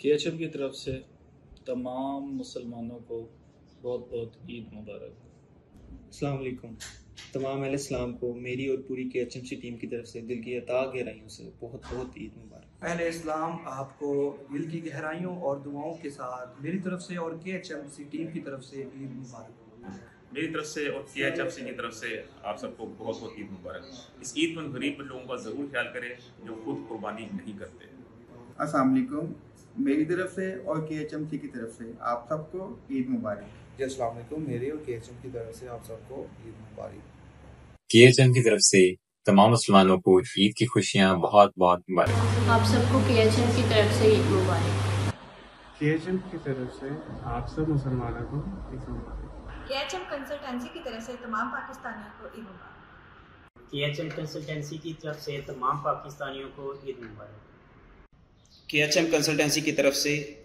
KHM کی طرف سے تمام مسلمانوں کو بہت بہت عید مبارک۔ السلام علیکم۔ تمام اہل اسلام کو میری اور پوری KHMC ٹیم کی طرف سے دل کی عطا گہرائیوں سے بہت بہت عید مبارک۔ اہل اسلام آپ کو دل کی گہرائیوں اور دعاؤں کے ساتھ میری طرف سے اور KHMC ٹیم کی طرف سے عید مبارک۔ میری طرف سے اور KHMC کی طرف سے آپ سب کو بہت بہت عید مبارک۔ اس عید میں غریب لوگوں کا ضرور خیال کریں جو خود قربانی نہیں کرتے۔ السلام علیکم، میری طرف سے اور KHMC کی طرف سے آپ سب کو عید مبارک۔ جی السلام علیکم، میری اور KHM کی طرف سے آپ سب کو عید مبارک۔ KHM کی طرف سے تمام مسلمانوں کو عید کی خوشیاں بہت بہت مبارک۔ آپ سب کو KHM کی طرف سے عید مبارک۔ KHM کی طرف سے آپ سب مسلمانوں کو عید مبارک۔ KHM کنسلٹنسی کی طرف سے تمام پاکستانیوں کو عید مبارک۔ KHM کنسلٹنسی کی طرف سے تمام پاکستانیوں کو عید مبارک۔ KHM کنسلٹنسی کی طرف سے